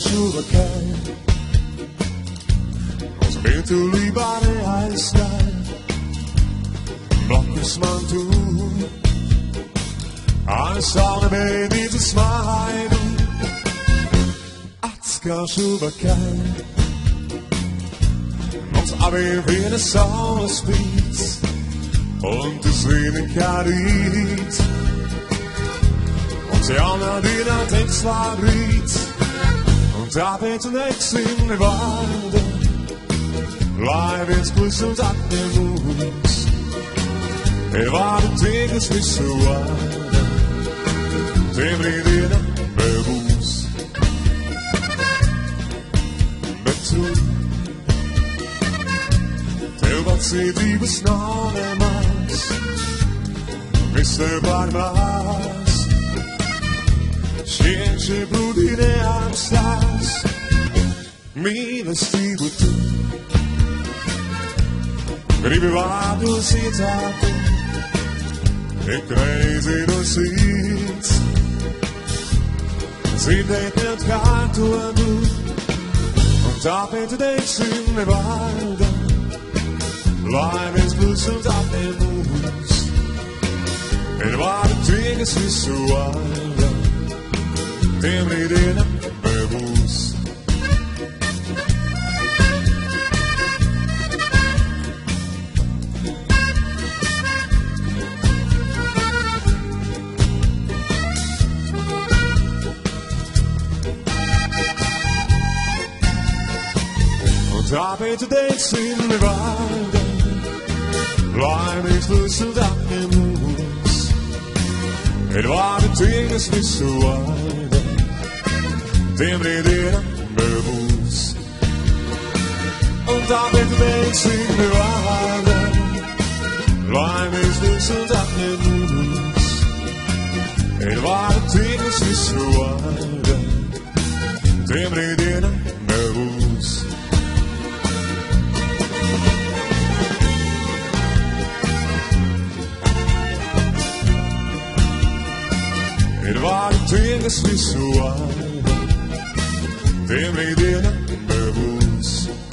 schuurlijkheid. Als meer te lief aan de ijsnaar. Blokkers man toe. Hij zal er mee niet te smijten. Atska schuurlijkheid. Ons abweer weer eine Sauerspitz. Und es wenig Karit. Und die anderen, die nach Text war Ried. Und da wird zunächst in der Weide. Bleib ins Grüß und ab der Mus. War der Tag ist nicht so weit. Dem liegt in der Bewusst. Betrug. Der wat sie die besnade maas. Mr. Barmaas. Scienze bludine amstas. Mine stivo tu. Rivivado si tato. E crazy no seat. Si deed canto a du. Und da bitte dich in der Weide. Life is bloesemt af en moes. En waar de dingen is zo wild. Dem niet in een bewust. Und da bitte dich in der Weide. Life is bloesemt af en moes. En waar de dingen is zo wild. Dem niet in een bewust. Und da bitte dich in der Weide. Life is bloesemt af en moes. En waar de dingen is zo wild. Dem niet in een bewust. Het waren dingen niet zo wild. Dem niet in een bewust.